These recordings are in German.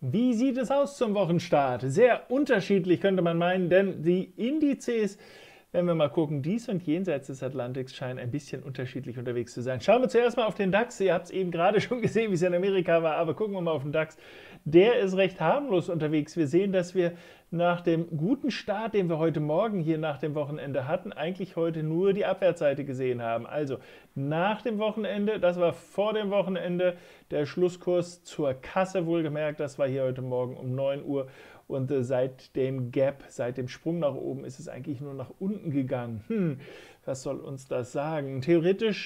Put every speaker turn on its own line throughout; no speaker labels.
Wie sieht es aus zum Wochenstart? Sehr unterschiedlich könnte man meinen, denn die Indizes, wenn wir mal gucken, dies und jenseits des Atlantiks scheinen ein bisschen unterschiedlich unterwegs zu sein. Schauen wir zuerst mal auf den DAX. Ihr habt es eben gerade schon gesehen, wie es in Amerika war, aber gucken wir mal auf den DAX. Der ist recht harmlos unterwegs. Wir sehen, dass wir nach dem guten Start, den wir heute Morgen hier nach dem Wochenende hatten, eigentlich heute nur die Abwärtsseite gesehen haben. Also nach dem Wochenende, das war vor dem Wochenende, der Schlusskurs zur Kasse wohlgemerkt, das war hier heute Morgen um 9 Uhr. Und seit dem Gap, seit dem Sprung nach oben, ist es eigentlich nur nach unten gegangen. Was soll uns das sagen? Theoretisch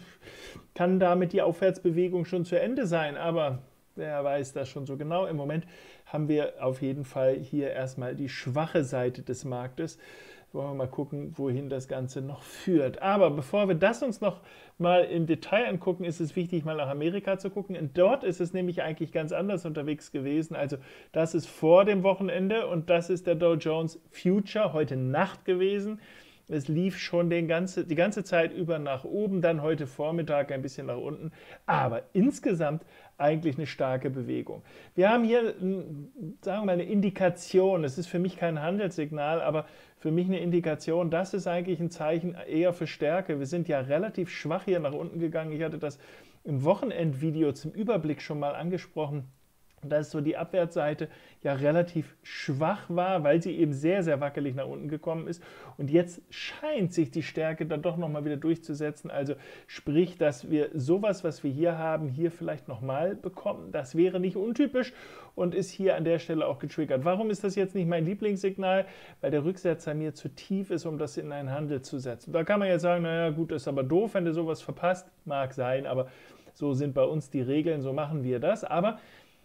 kann damit die Aufwärtsbewegung schon zu Ende sein, aber wer weiß das schon so genau. Im Moment haben wir auf jeden Fall hier erstmal die schwache Seite des Marktes. Wollen wir mal gucken, wohin das Ganze noch führt. Aber bevor wir das uns noch mal im Detail angucken, ist es wichtig, mal nach Amerika zu gucken. Und dort ist es nämlich eigentlich ganz anders unterwegs gewesen. Also das ist vor dem Wochenende und das ist der Dow Jones Future heute Nacht gewesen. Es lief schon die ganze Zeit über nach oben, dann heute Vormittag ein bisschen nach unten, aber insgesamt eigentlich eine starke Bewegung. Wir haben hier, sagen wir mal, eine Indikation. Es ist für mich kein Handelssignal, aber für mich eine Indikation, das ist eigentlich ein Zeichen eher für Stärke. Wir sind ja relativ schwach hier nach unten gegangen. Ich hatte das im Wochenendvideo zum Überblick schon mal angesprochen, dass so die Abwärtsseite ja relativ schwach war, weil sie eben sehr, sehr wackelig nach unten gekommen ist. Und jetzt scheint sich die Stärke dann doch nochmal wieder durchzusetzen. Also sprich, dass wir sowas, was wir hier haben, hier vielleicht nochmal bekommen. Das wäre nicht untypisch und ist hier an der Stelle auch getriggert. Warum ist das jetzt nicht mein Lieblingssignal? Weil der Rücksetzer mir zu tief ist, um das in einen Handel zu setzen. Da kann man jetzt sagen, naja gut, ist aber doof, wenn du sowas verpasst. Mag sein, aber so sind bei uns die Regeln, so machen wir das. Aber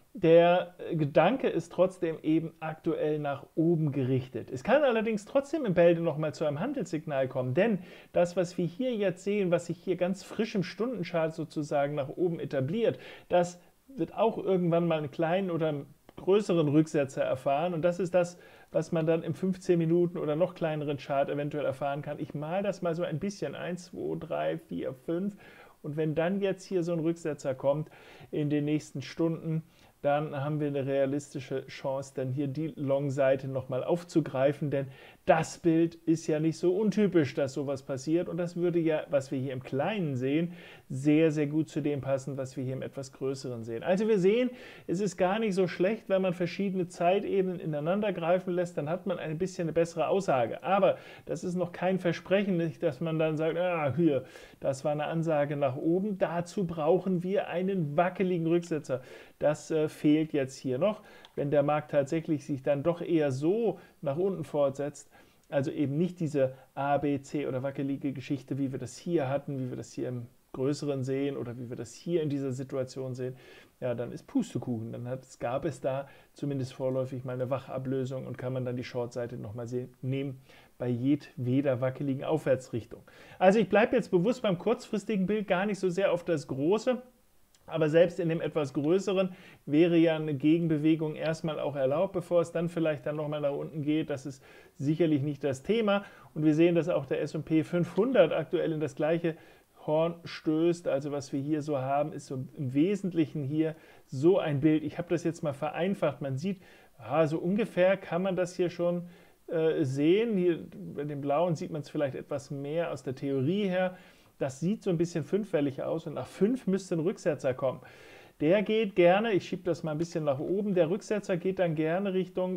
der Gedanke ist trotzdem eben aktuell nach oben gerichtet. Es kann allerdings trotzdem im Bälde nochmal zu einem Handelssignal kommen, denn das, was wir hier jetzt sehen, was sich hier ganz frisch im Stundenchart sozusagen nach oben etabliert, das wird auch irgendwann mal einen kleinen oder einen größeren Rücksetzer erfahren und das ist das, was man dann im 15 Minuten oder noch kleineren Chart eventuell erfahren kann. Ich male das mal so ein bisschen, 1, 2, 3, 4, 5 und wenn dann jetzt hier so ein Rücksetzer kommt in den nächsten Stunden, dann haben wir eine realistische Chance, dann hier die Long-Seite nochmal aufzugreifen, denn das Bild ist ja nicht so untypisch, dass sowas passiert und das würde ja, was wir hier im Kleinen sehen, sehr, sehr gut zu dem passen, was wir hier im etwas Größeren sehen. Also wir sehen, es ist gar nicht so schlecht, wenn man verschiedene Zeitebenen ineinander greifen lässt, dann hat man ein bisschen eine bessere Aussage. Aber das ist noch kein Versprechen, nicht, dass man dann sagt, hier, das war eine Ansage nach oben, dazu brauchen wir einen wackeligen Rücksetzer. Das fehlt jetzt hier noch, wenn der Markt tatsächlich sich dann doch eher so nach unten fortsetzt, also eben nicht diese A, B, C oder wackelige Geschichte, wie wir das hier hatten, wie wir das hier im Größeren sehen oder wie wir das hier in dieser Situation sehen, ja, dann ist Pustekuchen. Dann gab es da zumindest vorläufig mal eine Wachablösung und kann man dann die Shortseite nochmal nehmen bei jedweder wackeligen Aufwärtsrichtung. Also ich bleibe jetzt bewusst beim kurzfristigen Bild gar nicht so sehr auf das Große, aber selbst in dem etwas größeren wäre ja eine Gegenbewegung erstmal auch erlaubt, bevor es dann vielleicht dann nochmal nach unten geht. Das ist sicherlich nicht das Thema. Und wir sehen, dass auch der S&P 500 aktuell in das gleiche Horn stößt. Also was wir hier so haben, ist so im Wesentlichen hier so ein Bild. Ich habe das jetzt mal vereinfacht. Man sieht, so ungefähr kann man das hier schon sehen. Hier bei dem Blauen sieht man es vielleicht etwas mehr aus der Theorie her. Das sieht so ein bisschen fünffällig aus und nach 5 müsste ein Rücksetzer kommen. Der geht gerne, ich schiebe das mal ein bisschen nach oben, der Rücksetzer geht dann gerne Richtung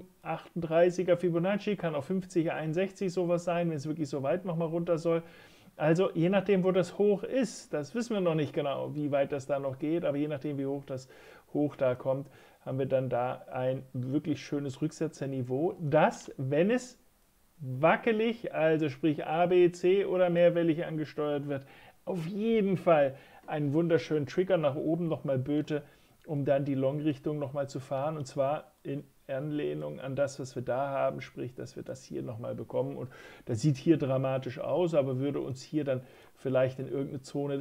38er Fibonacci, kann auch 50er, 61 sowas sein, wenn es wirklich so weit nochmal runter soll. Also je nachdem, wo das Hoch ist, das wissen wir noch nicht genau, wie weit das da noch geht, aber je nachdem, wie hoch das Hoch da kommt, haben wir dann da ein wirklich schönes Rücksetzerniveau, das, wenn es wackelig, also sprich A, B, C oder mehrwellig angesteuert wird, auf jeden Fall einen wunderschönen Trigger nach oben nochmal böte, um dann die Long-Richtung nochmal zu fahren und zwar in Anlehnung an das, was wir da haben, sprich, dass wir das hier nochmal bekommen und das sieht hier dramatisch aus, aber würde uns hier dann vielleicht in irgendeine Zone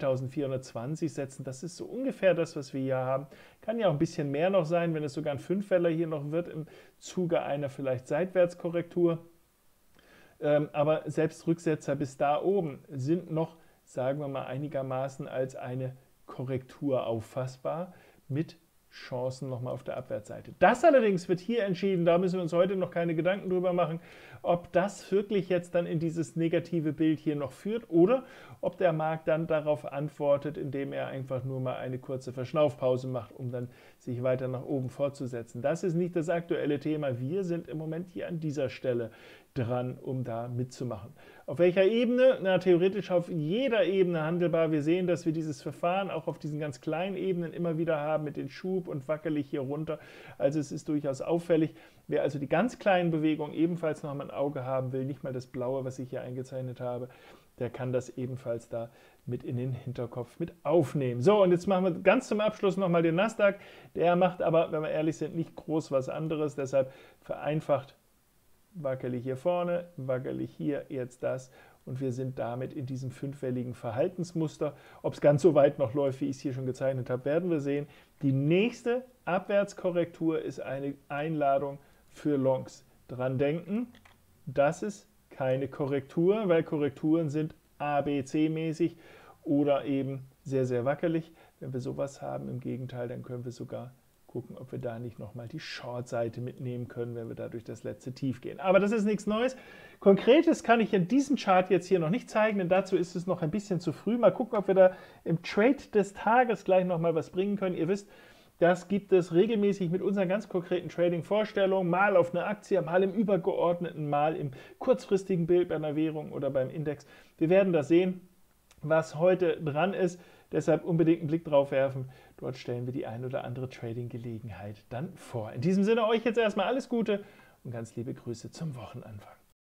3420 setzen, das ist so ungefähr das, was wir hier haben, kann ja auch ein bisschen mehr noch sein, wenn es sogar ein Fünfweller hier noch wird im Zuge einer vielleicht Seitwärtskorrektur. Aber selbst Rücksetzer bis da oben sind noch, sagen wir mal, einigermaßen als eine Korrektur auffassbar mit Chancen nochmal auf der Abwärtsseite. Das allerdings wird hier entschieden, da müssen wir uns heute noch keine Gedanken drüber machen, ob das wirklich jetzt dann in dieses negative Bild hier noch führt oder ob der Markt dann darauf antwortet, indem er einfach nur mal eine kurze Verschnaufpause macht, um dann sich weiter nach oben fortzusetzen. Das ist nicht das aktuelle Thema. Wir sind im Moment hier an dieser Stelle dran, um da mitzumachen. Auf welcher Ebene? Na, theoretisch auf jeder Ebene handelbar. Wir sehen, dass wir dieses Verfahren auch auf diesen ganz kleinen Ebenen immer wieder haben mit den Schub und wackelig hier runter. Also es ist durchaus auffällig. Wer also die ganz kleinen Bewegungen ebenfalls noch mal ein Auge haben will, nicht mal das Blaue, was ich hier eingezeichnet habe, der kann das ebenfalls da mit in den Hinterkopf mit aufnehmen. So, und jetzt machen wir ganz zum Abschluss nochmal den Nasdaq. Der macht aber, wenn wir ehrlich sind, nicht groß was anderes. Deshalb vereinfacht wackelig hier vorne, wackelig hier, jetzt das. Und wir sind damit in diesem fünfwelligen Verhaltensmuster. Ob es ganz so weit noch läuft, wie ich es hier schon gezeichnet habe, werden wir sehen. Die nächste Abwärtskorrektur ist eine Einladung für Longs. Dran denken, das ist keine Korrektur, weil Korrekturen sind ABC-mäßig oder eben sehr, sehr wackelig. Wenn wir sowas haben, im Gegenteil, dann können wir sogar gucken, ob wir da nicht nochmal die Short-Seite mitnehmen können, wenn wir da durch das letzte Tief gehen. Aber das ist nichts Neues. Konkretes kann ich in diesem Chart jetzt hier noch nicht zeigen, denn dazu ist es noch ein bisschen zu früh. Mal gucken, ob wir da im Trade des Tages gleich nochmal was bringen können. Ihr wisst, das gibt es regelmäßig mit unseren ganz konkreten Trading-Vorstellungen, mal auf eine Aktie, mal im übergeordneten, mal im kurzfristigen Bild bei einer Währung oder beim Index. Wir werden das sehen, was heute dran ist. Deshalb unbedingt einen Blick drauf werfen. Dort stellen wir die ein oder andere Trading-Gelegenheit dann vor. In diesem Sinne euch jetzt erstmal alles Gute und ganz liebe Grüße zum Wochenanfang.